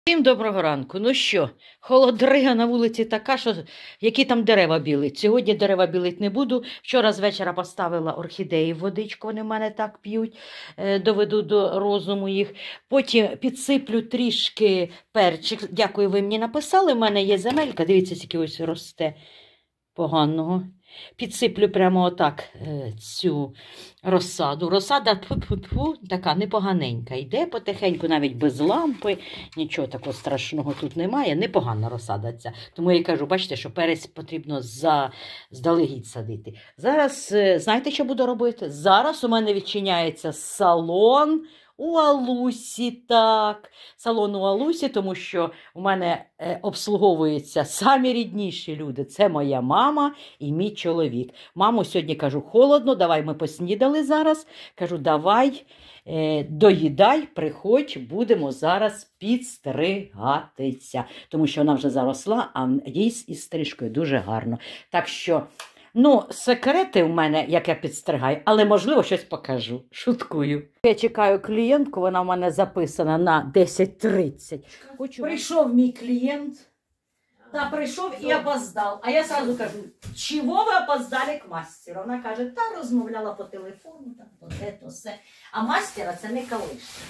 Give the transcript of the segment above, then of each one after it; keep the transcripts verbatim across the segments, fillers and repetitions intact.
Всім доброго ранку. Ну що, холодрига на вулиці така, що які там дерева білить. Сьогодні дерева білить не буду. Вчора з вечора поставила орхідеї в водичку, вони в мене так п'ють, доведу до розуму їх. Потім підсиплю трішки перчик. Дякую, ви мені написали, в мене є земелька, дивіться, скільки ось росте поганого. Підсиплю прямо отак цю розсаду. Розсада тьфу-тьфу-тьфу, така непоганенька. Йде потихеньку, навіть без лампи. Нічого такого страшного тут немає. Непогана розсада ця. Тому я кажу, бачите, що перець потрібно заздалегідь садити. Зараз, знаєте, що буду робити? Зараз у мене відчиняється салон у Алусі, так. Салон у Алусі, тому що у мене е, обслуговуються самі рідніші люди. Це моя мама і мій чоловік. Маму сьогодні, кажу, холодно, давай ми поснідали зараз. Кажу, давай, е, доїдай, приходь, будемо зараз підстригатися. Тому що вона вже заросла, а їй із стрижкою дуже гарно. Так що... Ну, секрети в мене, як я підстригаю, але, можливо, щось покажу. Шуткую. Я чекаю клієнтку, вона в мене записана на десять тридцять. Хочу... Прийшов мій клієнт, та прийшов і опоздав. А я сразу кажу, чого ви опоздали к мастеру? Вона каже, та розмовляла по телефону, там, то те, то все. А мастера це не колишня.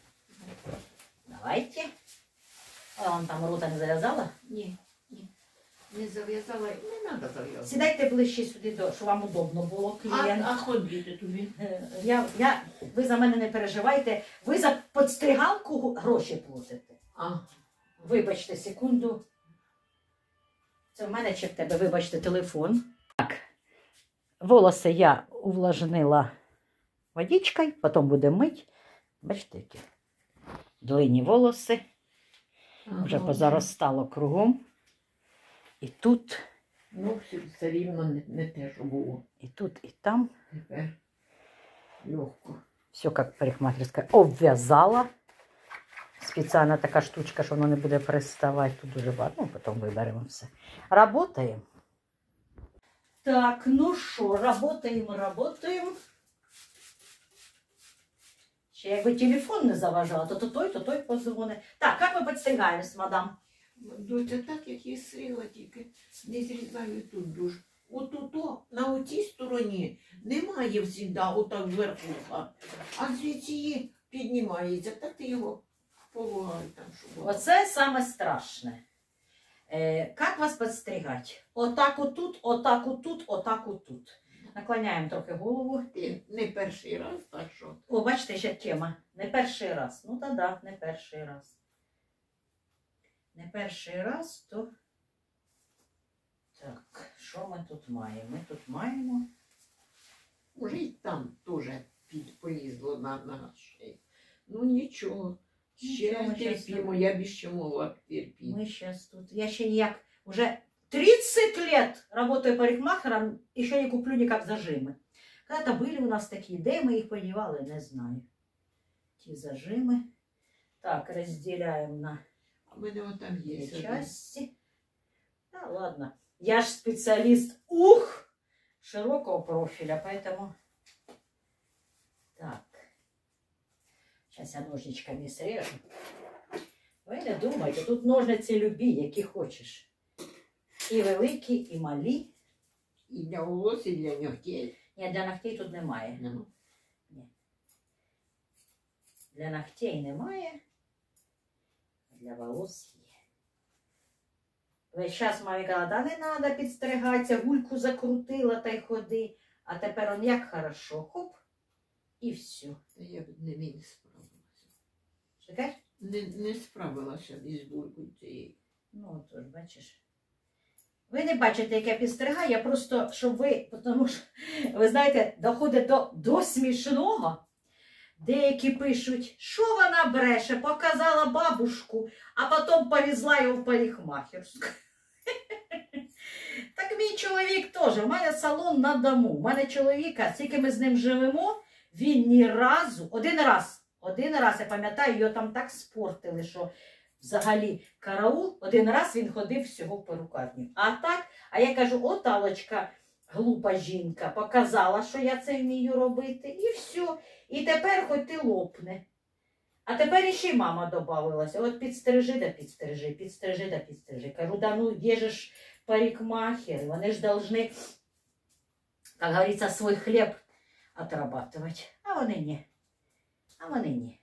Давайте. А вон там рота не зав'язала? Ні. Не зав'язала, не треба зав'язати. Сідайте ближче сюди, щоб вам удобно було, клієнт. А, а ходити тобі? Я, я, ви за мене не переживайте. Ви за підстригалку гроші платите. А. Вибачте, секунду. Це в мене чи в тебе, вибачте, телефон. Так, волоси я увлажнила водичкою, потім буде мить. Бачите, які длинні волоси. Ага. Вже позаростало кругом. І тут, ну, все рівно не, не те, що було. і тут, і там. Тепер легко. Все, як парикмахерська, обв'язала. Спеціальна така штучка, що воно не буде приставати. Тут дуже багато, ну, потім виберемо все. Работаємо. Так, ну що, работаємо, работаємо. Ще якби телефон не заважав, то, то той, то той позвонить. Так, як ми підстригаємось, мадам? Доця, так, як я стригла, тільки не зрізаю тут дуже. От-то, на отій стороні немає завжди отак зверху, а звідси піднімається. Так ти його полагай там, щоб... Оце саме страшне. Е, як вас підстригати? Отак отут, отак отут, отак отут. Наклоняємо трохи голову. Ти не перший раз, так що? О, бачите, ще тема. Не перший раз. Ну, та да, не перший раз. Не перший раз, то... Так, що ми тут маємо? Ми тут маємо... Може, і там теж полізло на, на шею. Ну, нічого. Ще Нічого, терпімо, я б ще могла терпіти. Ми зараз тут... Я ще ніяк... Уже тридцать лет работаю парикмахером, і ще не куплю ніяк зажими. Когда-то були у нас такі, де ми їх подівали, не знаю. Ті зажими. Так, розділяємо на... А в мене отам є. Две части. Да, ладно. Я же специалист, ух, широкого профиля, поэтому... Так. Сейчас я ножничками срежу. Ви не думайте, тут ножниці любі, які хочеш. І великі, і малі. І для волос, і для ногтей. Ні, для ногтей тут немає. Ну. Ні. Для ногтей немає. Для волос є. Весь час мамі казала, да не треба підстригатися, гульку закрутила та й ходи. А тепер он як хорошо, хоп, і все. Та я б не, не справилася. Що кажеш? Не, не справилася із булькою цією. Ну, тож, бачиш. Ви не бачите, як я підстригаю, я просто, щоб ви, тому що, ви знаєте, доходить до, до смішного. Деякі пишуть, що вона бреше, показала бабушку, а потім повезла його в парикмахерську. Так мій чоловік теж, у мене салон на дому. У мене чоловіка, скільки ми з ним живемо, він ні разу, один раз, один раз, я пам'ятаю, його там так спортили, що взагалі караул, один раз він ходив всього в перукарню. А так, а я кажу, от Аллочка, глупа жінка, показала, що я це вмію робити, і все. І тепер хоч ти лопне. А тепер іще мама додавалася. От підстрижи да підстрижи, підстрижи да підстрижи. Кажу, да ну є же ж парикмахери, вони ж должны, як говориться, свій хліб отрабатувати. А вони ні. А вони ні.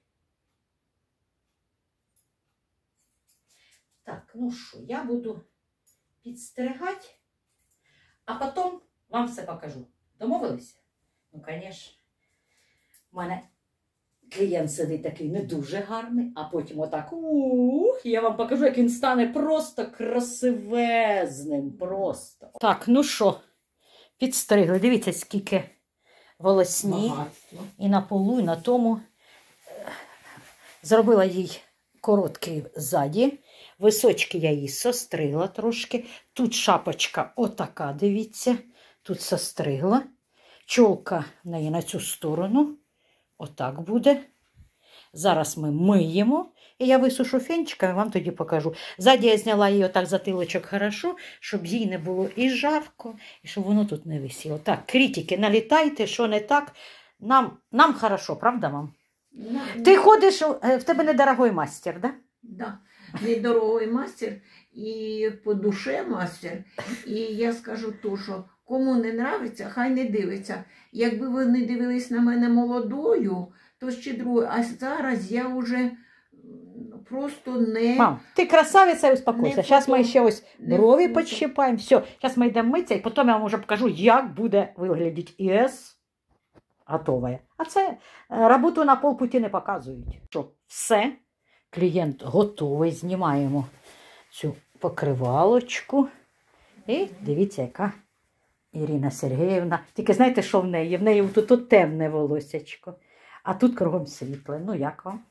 Так, ну що, я буду підстригати, а потім вам все покажу. Домовилися? Ну, звісно. У мене клієнт сидить такий не дуже гарний, а потім отак, ух, я вам покажу, як він стане просто красивезним, просто. Так, ну що, підстригли. Дивіться, скільки волосні. Багатство. І на полу, і на тому. Зробила їй короткий ззаді. Височки я її состригла трошки. Тут шапочка отака, дивіться. Тут состригла. Чолка в неї на цю сторону. Отак буде. Зараз ми миємо. І я висушу фенчиками, вам тоді покажу. Ззаді я зняла її отак затилочок хорошо, щоб їй не було і жарко, і щоб воно тут не висіло. Так, критики, налітайте, що не так. Нам, нам хорошо, правда, мам? На- Ти ходиш, е, в тебе недорогой мастер, да? Да. Недорогой мастер і по душе мастер. І я скажу то, що кому не нравиться, хай не дивиться. Якби ви не дивились на мене молодою, то ще друге. А зараз я вже м, просто не... Мам, ти красавиця і успокойся. Не Зараз ми фото- ще ось не брові фото. підщипаємо. Все, зараз ми йдемо митися, і потім я вам вже покажу, як буде виглядати ІС готове. А це е, роботу на полпуті не показують. Що, все, клієнт готовий, знімаємо цю покривалочку. І дивіться, яка Ірина Сергіївна. Тільки знаєте, що в неї? В неї тут, тут темне волосячко, а тут кругом світле. Ну, як вам?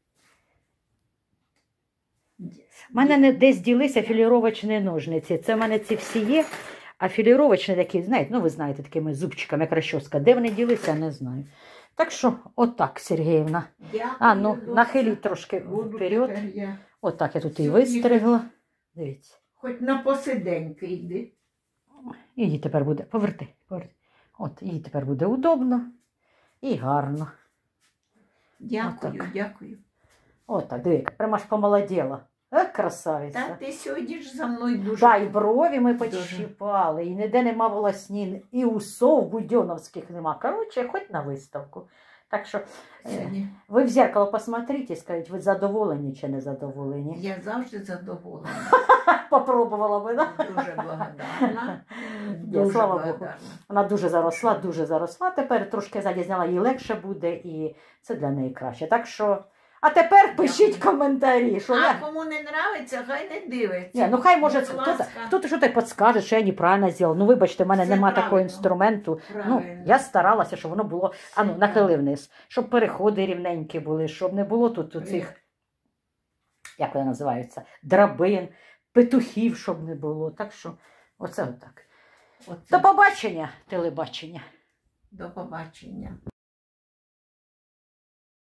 У мене не десь ділися філіровочні ножниці. Це в мене ці всі є, а філіровочні такі, знаєте, ну ви знаєте, такими зубчиками, як розчоска. Де вони ділися, не знаю. Так що, отак, Сергіївна. Дякую, А, ну, доця. нахиліть трошки Буду вперед. тепер я. Отак я тут і Сьогодні вистригла. Дивіться. Хоч на посиденьки йди. І їй тепер буде, поверти, поверти. От, їй тепер буде удобно і гарно. Дякую, Отак. дякую. Отак, диви, прямо аж помолоділа. Е, красавиця. Та ти сьогодні ж за мною дуже... Да, і брові ми Дуже. підщипали, і ніде нема волоснін, і усов будьоновських нема. Коротше, хоч на виставку. Так що е, Сьогодні. ви в зеркало посмотрите і скажіть, ви задоволені чи не задоволені? Я завжди задоволена. Попробувала би, да? Дуже благодарна. Ні, Дуже слава Богу. благодарна. Вона дуже заросла, дуже заросла. Тепер трошки ззаді зняла, їй легше буде, і це для неї краще. Так що, а тепер пишіть Дякую. коментарі, що А я... кому не нравиться, хай не дивиться. Ні, ну хай може Будь хто, ласка. хто щось підскаже, що я неправильно зробила. Ну вибачте, в мене Це нема правильно. такого інструменту. Ну, Правильно. я старалася, щоб воно було, а ну, Це нахили вниз, щоб переходи рівненькі були, щоб не було тут цих, як вони називаються, драбин, петухів, щоб не було. Так що, оце отак. Оце. До побачення, телебачення. До побачення.